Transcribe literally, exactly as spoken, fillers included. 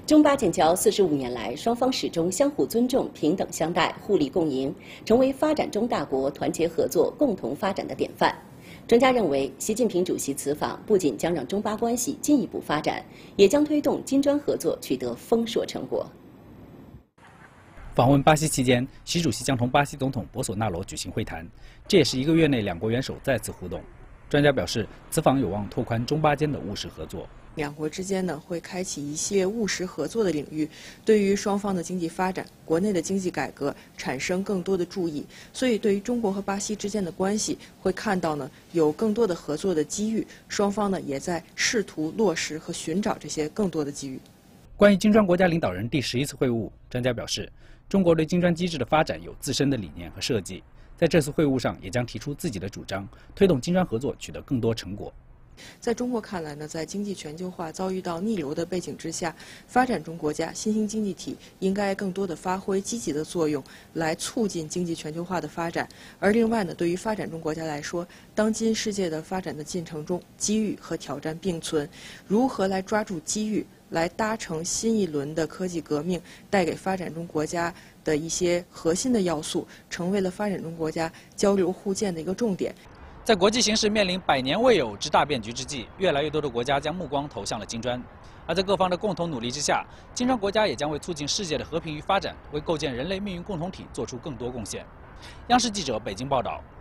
中巴建交四十五年来，双方始终相互尊重、平等相待、互利共赢，成为发展中大国团结合作、共同发展的典范。专家认为，习近平主席此访不仅将让中巴关系进一步发展，也将推动金砖合作取得丰硕成果。 访问巴西期间，习主席将同巴西总统博索纳罗举行会谈，这也是一个月内两国元首再次互动。专家表示，此访有望拓宽中巴间的务实合作。 两国之间呢会开启一系列务实合作的领域，对于双方的经济发展、国内的经济改革产生更多的注意。所以，对于中国和巴西之间的关系，会看到呢有更多的合作的机遇。双方呢也在试图落实和寻找这些更多的机遇。 关于金砖国家领导人第十一次会晤，专家表示，中国对金砖机制的发展有自身的理念和设计，在这次会晤上也将提出自己的主张，推动金砖合作取得更多成果。 在中国看来呢，在经济全球化遭遇到逆流的背景之下，发展中国家、新兴经济体应该更多的发挥积极的作用，来促进经济全球化的发展。而另外呢，对于发展中国家来说，当今世界的发展的进程中，机遇和挑战并存，如何来抓住机遇，来搭乘新一轮的科技革命带给发展中国家的一些核心的要素，成为了发展中国家交流互鉴的一个重点。 在国际形势面临百年未有之大变局之际，越来越多的国家将目光投向了金砖。而在各方的共同努力之下，金砖国家也将为促进世界的和平与发展，为构建人类命运共同体做出更多贡献。央视记者北京报道。